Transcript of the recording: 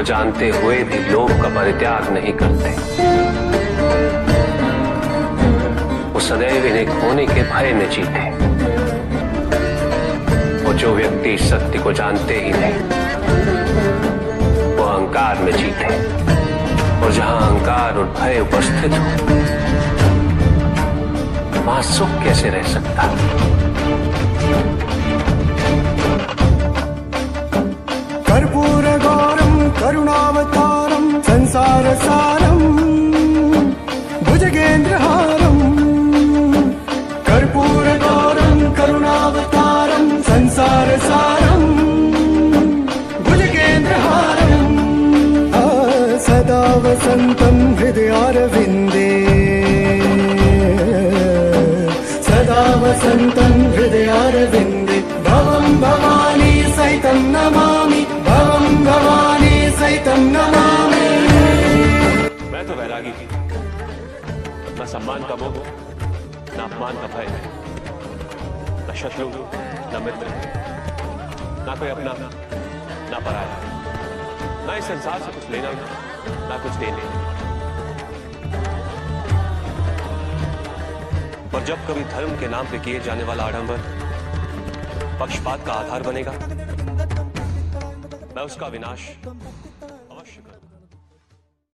को जानते हुए भी लोभ का परित्याग नहीं करते। वो सदैव इन्हें खोने के भय में जीते। और जो व्यक्ति सत्य को जानते ही नहीं, वो अहंकार में जीते। और जहां अहंकार और भय उपस्थित हो, वहां सुख कैसे रह सकता? कर्पूर गौरम करुणावतारम संसार सारम भुजगेंद्रहारम। कर्पूर गौरम करुणावतारम संसार सारम भुजगेंद्रहारम। सदा वसंतम हृदयारविंदे, सदा वसंतम हृदयारविंदे। भवं भवानी सहितं नमामि, भवं भवानी सहितं नमामि। मैं तो वैरागी, न सम्मान का मोह, न अपमान का भय, न शत्रु न मित्र, न कोई अपना न पराया, न इस संसार से कुछ लेना न कुछ देने। पर जब कभी धर्म के नाम पे किए जाने वाला आडंबर पक्षपात का आधार बनेगा, मैं उसका विनाश